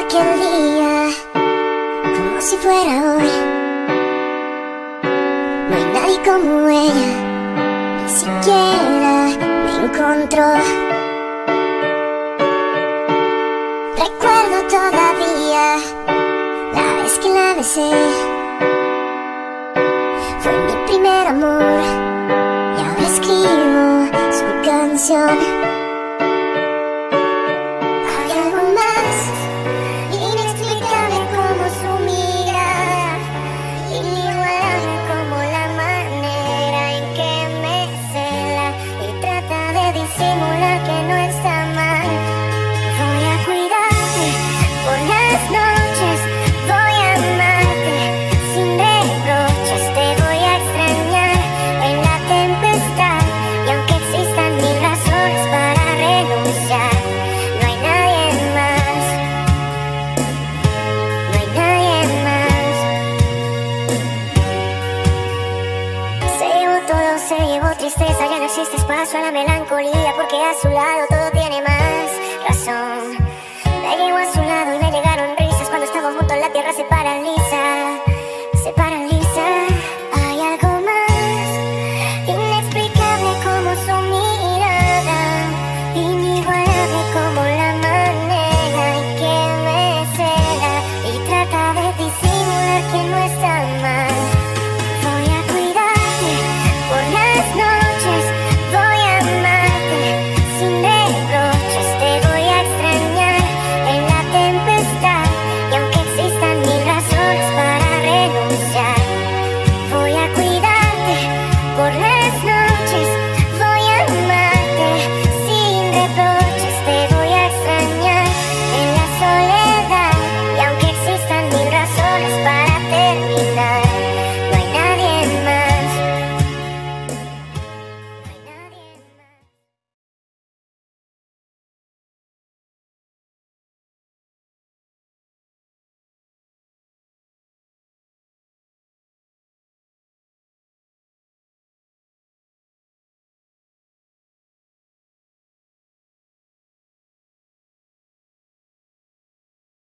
aquel día como si fuera hoy. No hay nadie como ella, ni siquiera me encontró. Recuerdo todavía la vez que la besé. Fue mi primer amor y ahora escribo su canción. Se llevó tristeza, ya no existe espacio a la melancolía, porque a su lado todo tiene más razón. Me llevo a su lado y